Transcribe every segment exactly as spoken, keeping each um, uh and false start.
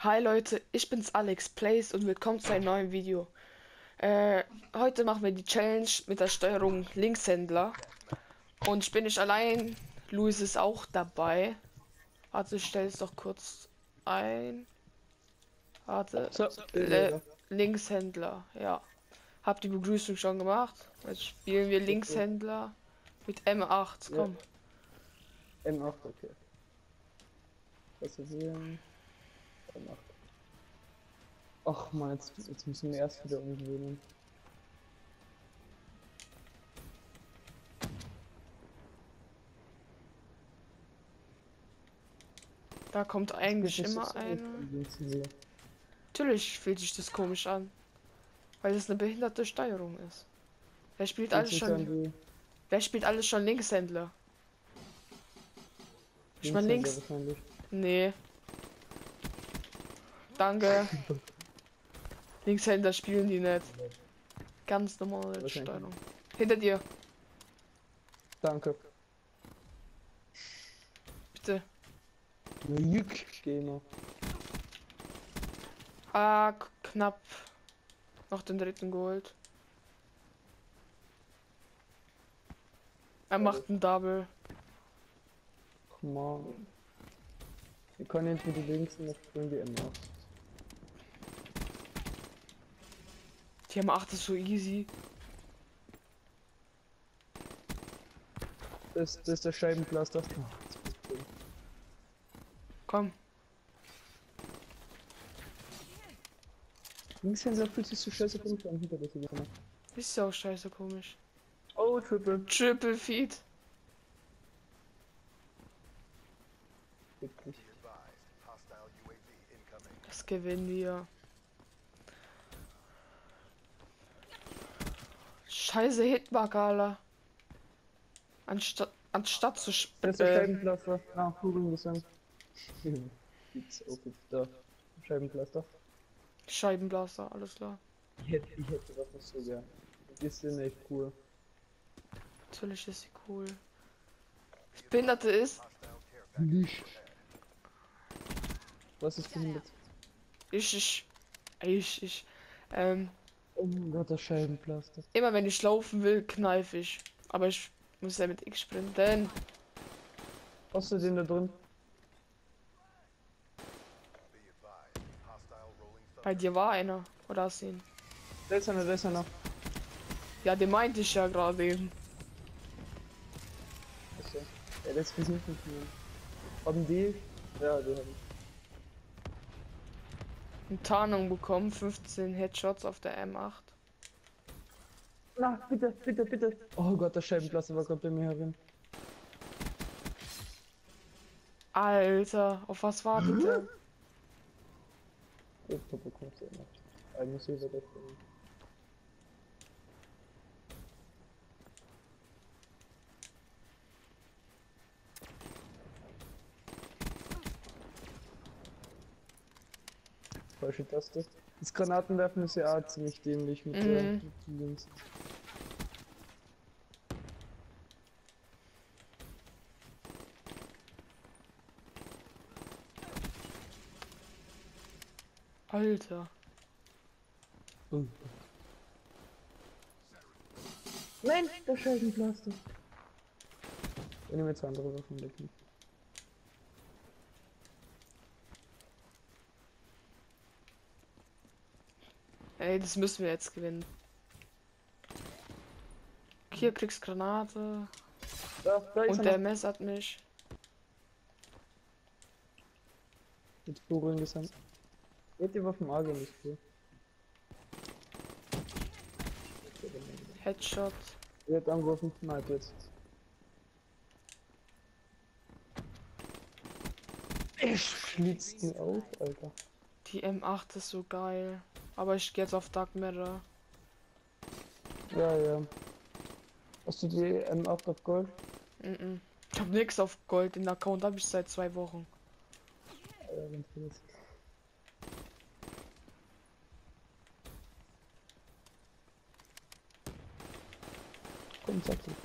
Hi Leute, ich bin's Alex Plays und willkommen zu einem neuen Video. Äh, heute machen wir die Challenge mit der Steuerung Linkshändler. Und ich bin nicht allein, Luis ist auch dabei. Warte, ich stelle es doch kurz ein. Warte, So, äh, Bilder. Linkshändler, ja. Hab die Begrüßung schon gemacht. Jetzt spielen wir Okay. Linkshändler mit M acht, Ja, komm. M acht, okay. Was wir sehen. M acht. Ach man, jetzt, jetzt müssen wir erst wieder umgewöhnen. Da kommt Das fühlt eigentlich sich so immer komisch eine. an, den zu sehen. Natürlich fühlt sich das komisch an, weil es eine behinderte Steuerung ist. Wer spielt Fühlt alles sich an schon? wie Wer spielt alles schon Linkshändler? Ich mein Linkshänder links. wahrscheinlich. Nee. Danke. Linkshänder spielen die nicht. Ganz normale Wahrscheinlich Steuerung. nicht. Hinter dir, Danke. bitte. Jück, Gamer. Ah, k- knapp. Noch den dritten geholt. Er macht einen Double. Come on. Wir können entweder links noch spielen wie M acht. Die M acht ist so easy. Das, das ist der Scheibenpflaster. Komm. Linkshänder fühlt sich so scheiße komisch an, hinter der Figur. Ist ja auch scheiße komisch. Oh, Triple. Triple Feed. Wirklich. Das gewinnen wir. Scheiße Hitmarker, Alter. Anstatt, anstatt zu Das ist der springen. Scheibenpflaster. Ah, Kugeln gesehen. Gibt's auch jetzt da. Scheibenpflaster. Scheibenblaster, alles klar. Ich hätte, ich hätte das nicht so gern. Die sind echt cool. Natürlich ist sie cool. Das Behinderte ist, Nicht. Was ist behindert? ich, ich, ich, ich, ähm, Oh mein Gott, der Scheibenpflaster. immer wenn ich laufen will, kneif ich. Aber ich muss ja mit X sprinten. Hast du den da drin? Bei dir war einer, oder hast du ihn? Da ist einer, da ist einer. Ja, den meinte ich ja gerade eben. Achso. Ja, das ist hinten von mir. Haben die? Ja, die haben. Eine Tarnung bekommen, fünfzehn Headshots auf der M acht. Na, bitte, bitte, bitte. Oh Gott, der Scheibenpflaster war gerade bei mir herin. Alter, auf was wartet der? Oh, Papa, kommst du noch. Ich muss hier wieder finden. Falsche Taste. Das Granatenwerfen ist ja auch ziemlich dämlich mit der Mhm. mit links. Alter. Oh. Nein, der Scheibenpflaster. Ich nehme jetzt andere Waffen weg. Ey, das müssen wir jetzt gewinnen. Hier kriegst Granate. Da, da ist Und er der noch. messert mich. Mit Kugeln gesandt. Geht die Waffen arg nicht für. Headshot. Er hat angeworfen, Snipe jetzt. Ich schlitz ihn auf, Alter. Die M acht ist so geil. Aber ich gehe jetzt auf Dark Matter. Ja, ja. Hast du die M acht auf Gold? Mhm. Ich hab nix auf Gold. Den Account habe ich seit zwei Wochen. Ja, ganz gut. Komm, sag du.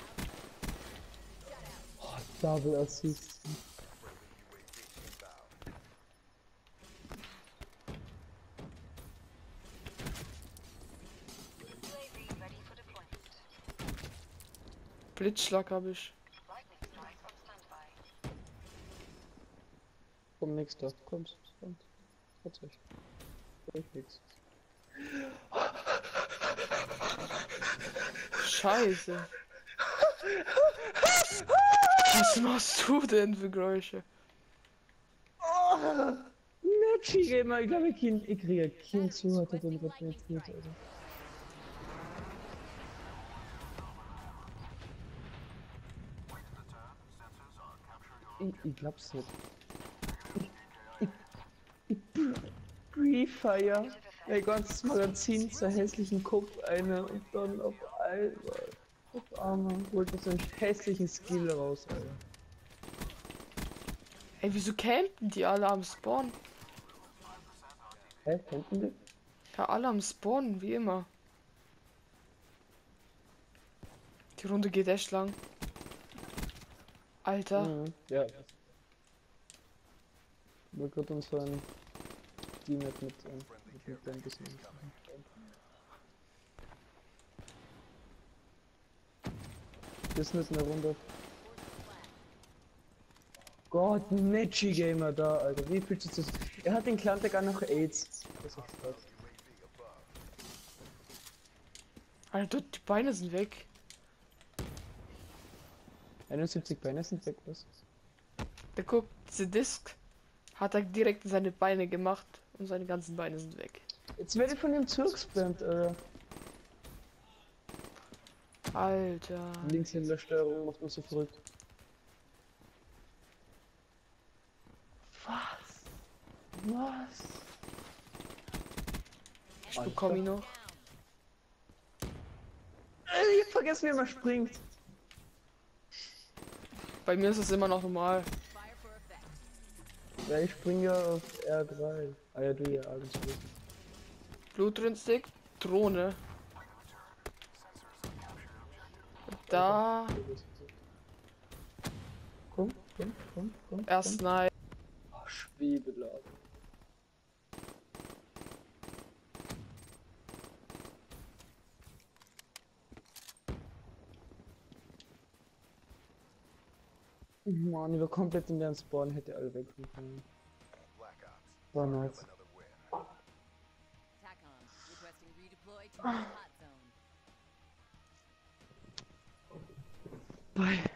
Oh, Double Assist. Blitzschlag habe ich. Komm, nix da. Kommt, kommt. Tatsächlich. Ich nix. Scheiße. Was machst du denn für Geräusche? Oh, Matchy Gamer, ich glaube, ich, kind, ich kriege ein Kind zu, hat er den penetriert, also. Ich, ich glaub's nicht. Ich, ich, ich Pre-Fire mein ganzes Magazin zur hässlichen Kopf eine und dann auf einmal, auf einmal holt er so einen hässlichen Skill raus, Alter. Ey, wieso campen die alle am Spawn? Hä, hinten die? Ja, alle am Spawn, wie immer. Die Runde geht echt lang. Alter. Mhm, ja. Wir können uns so ein Teammate mit, ähm, mit, mit ein bisschen. Das ist eine Runde. Gott, ein Matchy Gamer da, Alter. Wie fühlt sich das? Er hat den Klantag auch noch AIDS. Das ist krass. Alter, die Beine sind weg. einundsiebzig Beine sind weg, was? Der guckt, diese Disc hat er direkt in seine Beine gemacht und seine ganzen Beine sind weg. Jetzt werde ich von dem zurückspammt, Alter. Alter. Links in der Steuerung macht man so verrückt. Was? Was? Ich bekomme ihn noch. Äh, Ich hab vergessen, wie man springt. Bei mir ist es immer noch normal. Ja, ich springe ja auf R drei. Ah ja, du ja, eigentlich. Blutrünstig, Drohne. Da. Komm, komm, komm, komm. Erst nein. Oh, Schwebeladen. Mann, ich war komplett in deren Spawn, hätte alle wegkommen können. War nice. Bye.